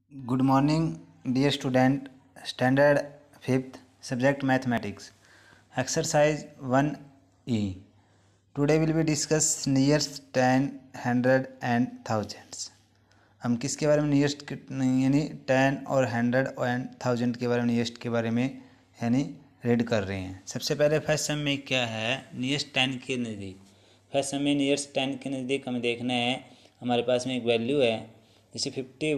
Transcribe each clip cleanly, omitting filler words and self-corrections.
Good morning, dear student. Standard 5th, subject mathematics. Exercise 1E. Today will be discuss nearest 10, 100 and thousands. हम किसके बारे में nearest यानी 10 और 100 और 1000 के बारे में नियरेस्ट के बारे में यानी रीड कर रहे हैं। सबसे पहले फर्स्ट सम में क्या है, नियरेस्ट 10 के नज़दीक। फर्स्ट सम में नियरेस्ट 10 के नज़दीक हमें देखना है, हमारे पास में एक वैल्यू है जैसे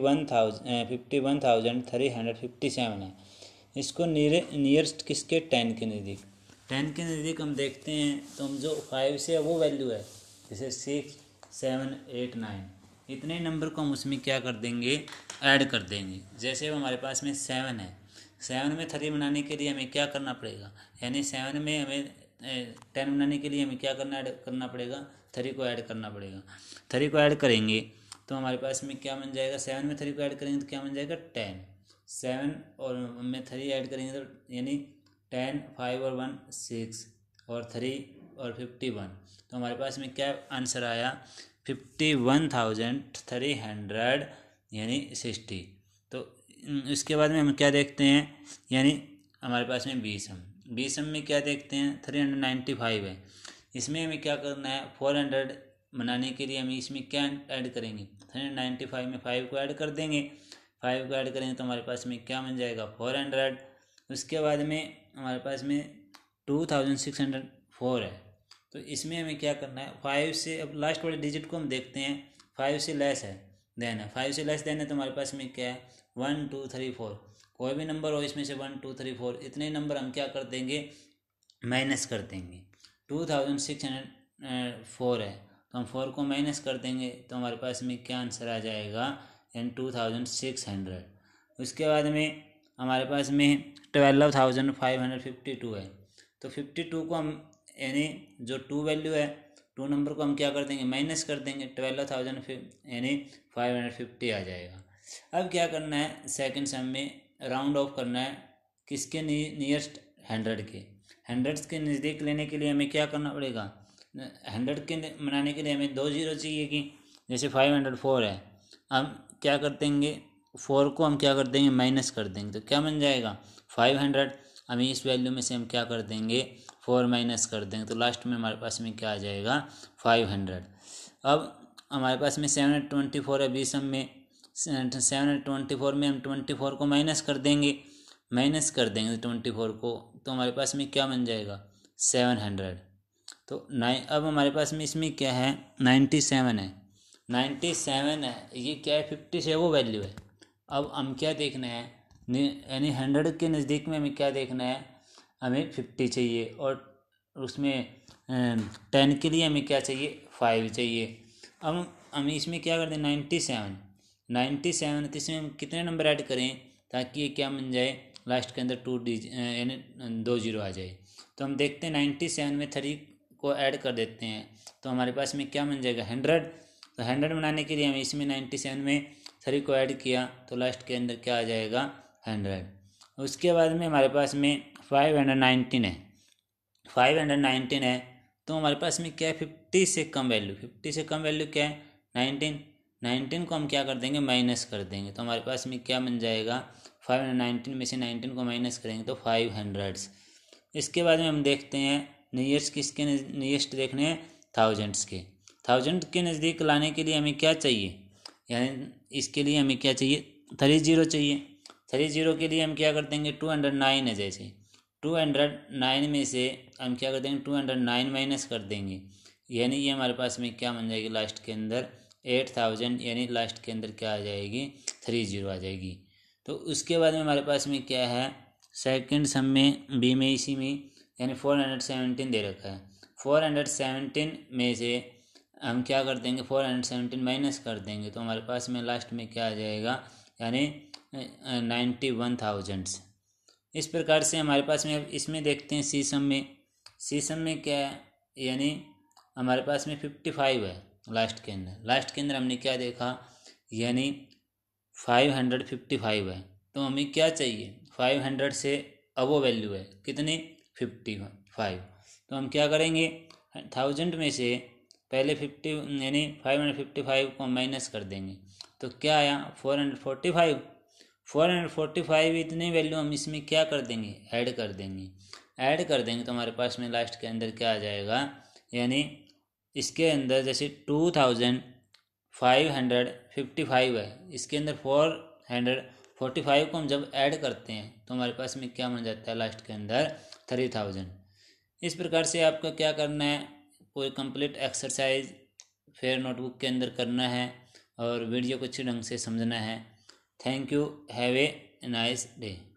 51,357 है। इसको नियरेस्ट किसके 10 के नज़दीक, 10 के नज़दीक हम देखते हैं तो हम जो 5 से वो वैल्यू है जैसे 6, 7, 8, 9 इतने नंबर को हम उसमें क्या कर देंगे, ऐड कर देंगे। जैसे अब हमारे पास में 7 है, 7 में 3 बनाने के लिए हमें क्या करना पड़ेगा, यानी 7 में हमें 10 बनाने के लिए हमें क्या करना पड़ेगा, 3 को ऐड करना पड़ेगा। 3 को ऐड करेंगे तो हमारे पास में क्या बन जाएगा, 7 में 3 को ऐड करेंगे तो क्या बन जाएगा 10। 7 और में 3 ऐड करेंगे तो यानी 10, 5 और 1 6 और 3 और 51। तो हमारे पास में क्या आंसर आया 51,300 यानी 60। तो इसके बाद में हम क्या देखते हैं, यानी हमारे पास में 20 में क्या देखते हैं 395 है। इसमें हमें क्या करना है, 400 बनाने के लिए हम इसमें क्या ऐड करेंगे, 395 में 5 को ऐड कर देंगे। 5 को ऐड करेंगे तो हमारे पास में क्या बन जाएगा 400। उसके बाद में हमारे पास में 2604 है। तो इसमें हमें क्या करना है, 5 से अब लास्ट वाले डिजिट को हम देखते हैं, 5 से लेस है देन है, 5 से लेस देन है तो हमारे पास में क्या है 1 2 3 4। कोई भी नंबर हो इसमें से 1 2 3 4 इतने नंबर हम क्या कर देंगे, माइनस कर देंगे। 2604 है तो हम 4 को माइनस कर देंगे तो हमारे पास में क्या आंसर आ जाएगा, यानी 2600। उसके बाद में हमारे पास में 12,552 है। तो 52 को हम यानी जो 2 वैल्यू है 2 नंबर को हम क्या कर देंगे, माइनस कर देंगे। 12,000 यानी 550 आ जाएगा। अब क्या करना है, सेकंड सम में राउंड ऑफ करना है किसके नियरेस्ट 100 के। 100 के नज़दीक लेने के लिए हमें क्या करना पड़ेगा, 100 के बनाने के लिए हमें 2 जीरो चाहिए कि जैसे 504 है, हम क्या कर देंगे 4 को हम क्या कर देंगे माइनस कर देंगे तो क्या बन जाएगा 500। हमें इस वैल्यू में से हम क्या कर देंगे 4 माइनस कर देंगे तो लास्ट में हमारे पास में क्या आ जाएगा 500। अब हमारे पास में 724 है 20 में, 724 में हम 24 को माइनस कर देंगे 24 को तो हमारे पास में क्या बन जाएगा 700। तो अब हमारे पास में इसमें क्या है 97 है, 97 है, ये क्या है 50 से वो वैल्यू है। अब हम क्या देखना है, यानी 100 के नज़दीक में हमें क्या देखना है, हमें 50 चाहिए और उसमें 10 के लिए हमें क्या चाहिए 5 चाहिए। अब हम इसमें क्या कर दें 97 तो इसमें हम कितने नंबर ऐड करें ताकि ये क्या बन जाए लास्ट के अंदर 2 डिजिट यानी 2 जीरो आ जाए। तो हम देखते हैं 97 में 3 को ऐड कर देते हैं तो हमारे पास में क्या बन जाएगा 100। तो 100 बनाने के लिए हम इसमें 97 में 3 को ऐड किया तो लास्ट के अंदर क्या आ जाएगा 100। उसके बाद में हमारे पास में 519 है, 519 है तो हमारे पास में क्या है 50 से कम वैल्यू, 50 से कम वैल्यू क्या है 19 को हम क्या कर देंगे माइनस कर देंगे तो हमारे पास में क्या बन जाएगा 519 में से 19 को माइनस करेंगे तो 500। इसके बाद में हम देखते हैं नियरेस्ट किसके नियरेस्ट देखने हैं थाउजेंड्स के। 1000 के नज़दीक लाने के लिए हमें क्या चाहिए, यानी इसके लिए हमें क्या चाहिए 30 चाहिए। 30 के लिए हम क्या कर देंगे 209 है, जैसे 209 में से हम क्या कर देंगे 209 माइनस कर देंगे यानी ये हमारे पास में क्या बन जाएगी लास्ट के अंदर 8000 यानी लास्ट के अंदर क्या आ जाएगी 30 आ जाएगी। तो उसके बाद में हमारे पास में क्या है सेकंड सम में बी में इसी में यानी 417 दे रखा है। 417 में से हम क्या कर देंगे 417 माइनस कर देंगे तो हमारे पास में लास्ट में क्या आ जाएगा यानी 91,000। इस प्रकार से हमारे पास में अब इसमें देखते हैं सी सम में क्या है, यानी हमारे पास में 55 है लास्ट के अंदर हमने क्या देखा यानी 555 है। तो हमें क्या चाहिए 500 से अबो वैल्यू है कितनी 55। तो हम क्या करेंगे 1000 में से पहले 50 यानी 555 को माइनस कर देंगे तो क्या आया 445 445 इतनी वैल्यू हम इसमें क्या कर देंगे, ऐड कर देंगे। ऐड कर देंगे तो हमारे पास में लास्ट के अंदर क्या आ जाएगा, यानी इसके अंदर जैसे 2555 है, इसके अंदर 445 को हम जब ऐड करते हैं तो हमारे पास में क्या बन जाता है लास्ट के अंदर 3000। इस प्रकार से आपका क्या करना है, पूरी कंप्लीट एक्सरसाइज फिर नोटबुक के अंदर करना है और वीडियो को अच्छे ढंग से समझना है। Thank you, have a nice day.